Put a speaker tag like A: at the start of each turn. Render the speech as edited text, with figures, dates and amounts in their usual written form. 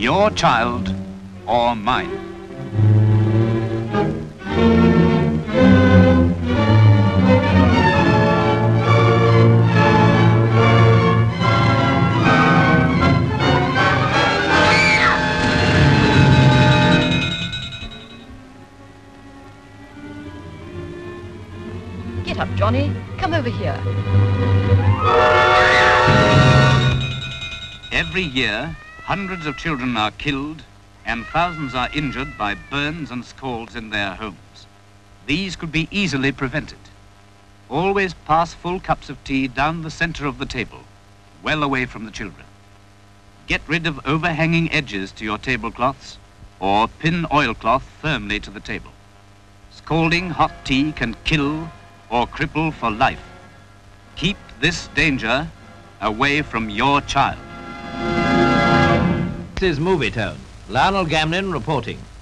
A: Your child or mine.
B: Get up, Johnny. Come over here.
A: Every year, hundreds of children are killed and thousands are injured by burns and scalds in their homes. These could be easily prevented. Always pass full cups of tea down the center of the table, well away from the children. Get rid of overhanging edges to your tablecloths or pin oilcloth firmly to the table. Scalding hot tea can kill or cripple for life. Keep this danger away from your child.
C: This is Movietone. Lionel Gamlin reporting.